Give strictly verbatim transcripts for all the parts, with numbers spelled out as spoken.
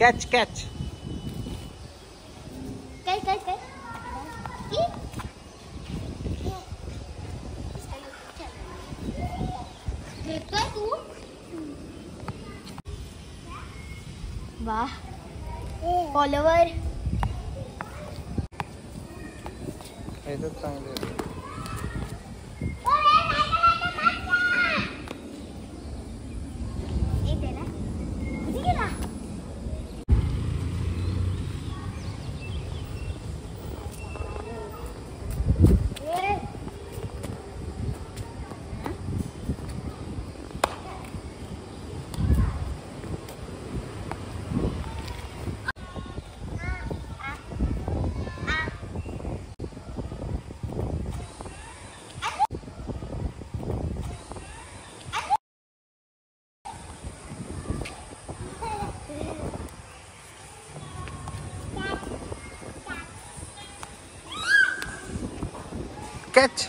Catch, catch. Catch, catch, catch. देखता तू? वाह, फॉलोवर. हे तर चांगले. Catch.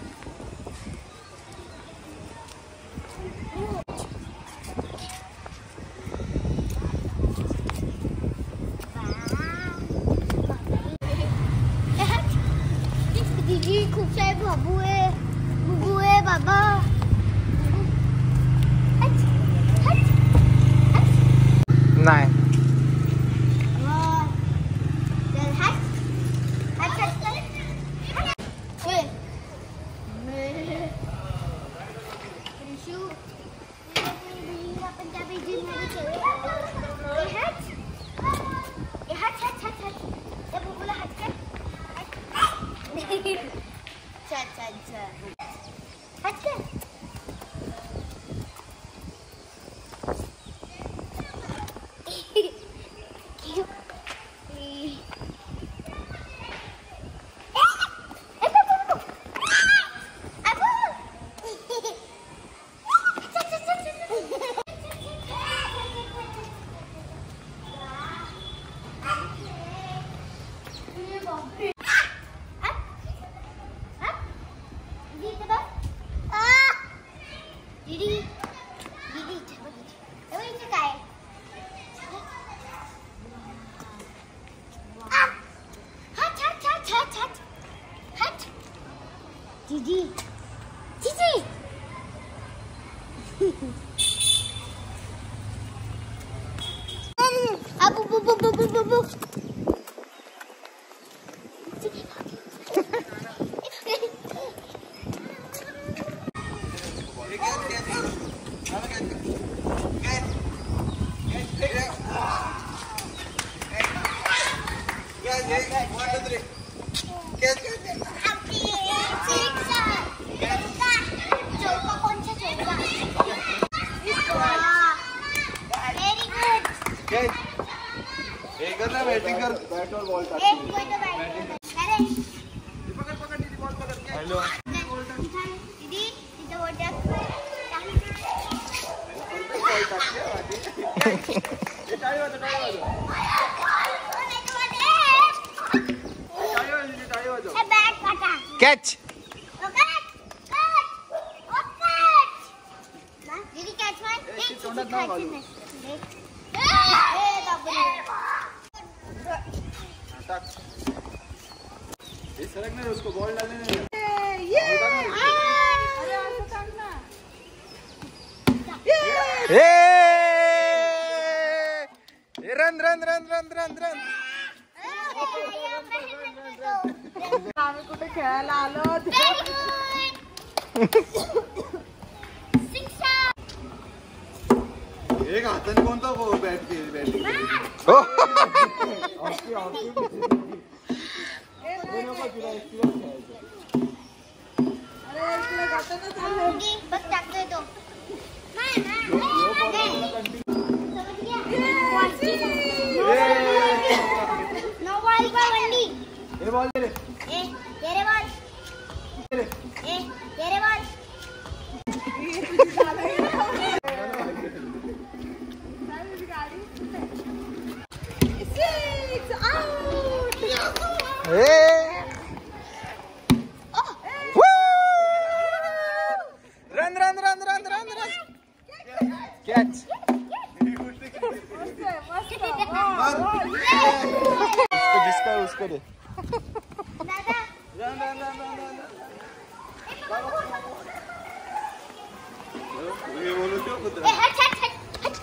दीदी खूप सारे बाबू आहे, बुबू आहे, बाबा. नाही. Gigi, Gigi. Abu, bu, bu, bu, bu, bu, bu. एक ना बैटिंग कर, बैट और बॉल टच. एक कोई तो बैट. अरे पकड़ पकड़ दीदी, बॉल पकड़ के. हेलो दीदी, इधर बॉल टच. बॉल टच किया बाकी. ये टाइम बजा, टाइम बजा. टाइम बजा, टाइम बजा. ए बैट काटा. कैच. दीदी कैच मार. एक तोंडात ना घालू. ये सरक नहीं, उसको बॉल डालने नहीं. ये run run run run run run. आम्ही कुठे खेळायला आलो. एक हाताने कोणता बॅट केली बॅटिंग. बस टाकतोय तो. नो बॉल का वंडी. ये बॉल दे रे. ए तेरे बॉल. ए तेरे ball. Run run run run run run. Catch. मस्त मस्त. उसको जिसका है उसको दे। दादा ना ना ना ना ना ना। ये बोलो क्यों कुछ? ए हट हट हट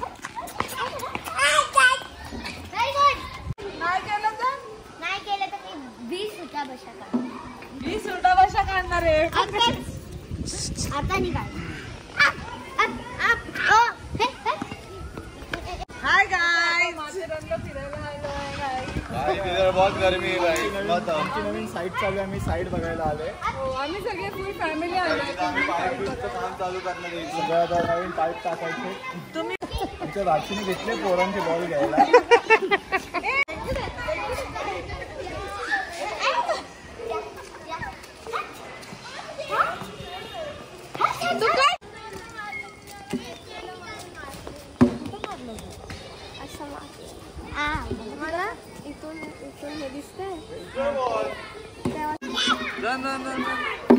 वेरी गुड नाही केलं तर नाही केलं तर मी वीस उठा बशा काढ वीस उलटा बशा काढणार आहे. आता निघाल अप अप ओ हे हे हाय गाइस, माथेरानला फिरायला आलोय गाइस. भाई इधर बहुत गर्मी है भाई. मत आमची नवीन साईट चालू आहे. आम्ही साईट बघायला आले. हो, आम्ही सगळे फुल फॅमिली आलोय. आम्ही पाईपचं काम चालू करणार आहे. सगळं नवीन पाईप टाकायचे. तुम्ही आमच्या बाकीने घेतले पोरांचे बॉल घ्यायला. तू काय मला इथून इथून हे दिसतंय. ना ना ना ना.